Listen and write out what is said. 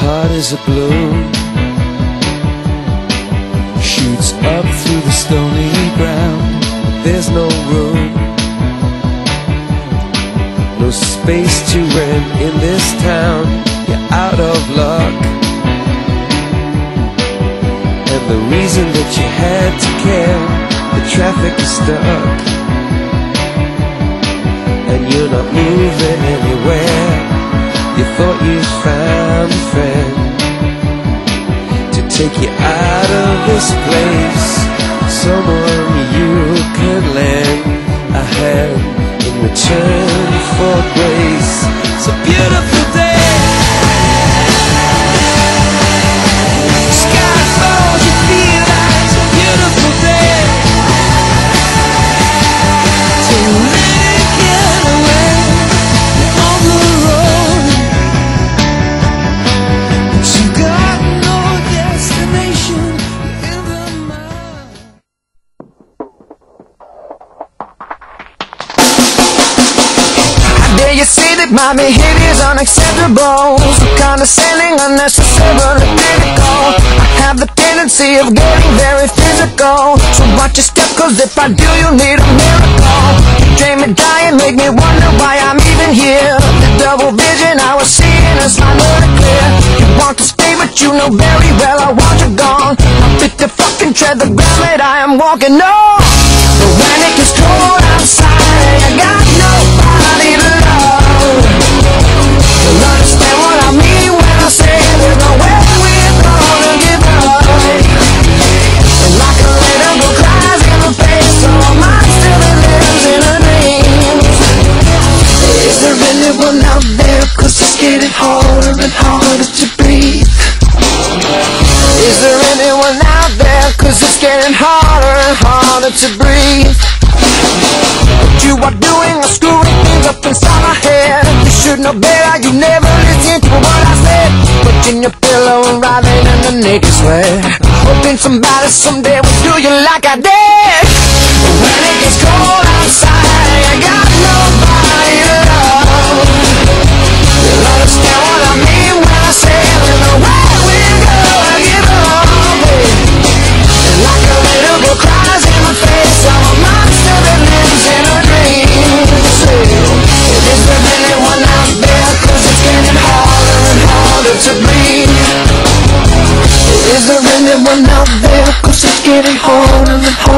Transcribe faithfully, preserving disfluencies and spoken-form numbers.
heart is a balloon, shoots up through the stony ground. There's no room, no space to rent in this town. You're out of luck, and the reason that you had to care, the traffic is stuck, and you're not moving anywhere. You thought you found a friend to take you out of this place, someone you could lend a hand in return for grace. It's a beautiful day, sky falls, you feel like it's a beautiful day to let it get away. You're on the road, but you got no destination. You're in the mud. How dare you say that my behavior's unacceptable, so condescending, unnecessarily critical. I have the tendency of getting very physical, so watch your step, cause if I do, you'll need a miracle. You drain me dry and make me wonder why I'm even here. The double vision I was seeing is finally clear. You want to stay, but you know very well I want you gone. I'm fit to fucking tread the ground that I am walking on. But when it gets cold outside, I got nobody to love. You'll understand what I mean when I say there's no way we're gonna give up. And like a little girl cries in the face, so mine still lives in her dreams. Is there anyone out there, cause it's getting harder and harder to breathe? Is there anyone out there, cause it's getting harder and harder to breathe? What you are doing is screwing things up inside my head. You should know better, you never listen to what I said. Putting your pillow and writhing underneath your sweat, hoping somebody someday will do you like I did. But when it gets cold outside, I got nobody to love. You'll understand what I mean when I say there's no way we're gonna give up. And like a little girl cries in my face, I'm a monster that lives in a dream. Is there anyone out there, cause it's getting harder and harder to breathe? Is there anyone out there, cause it's getting harder and harder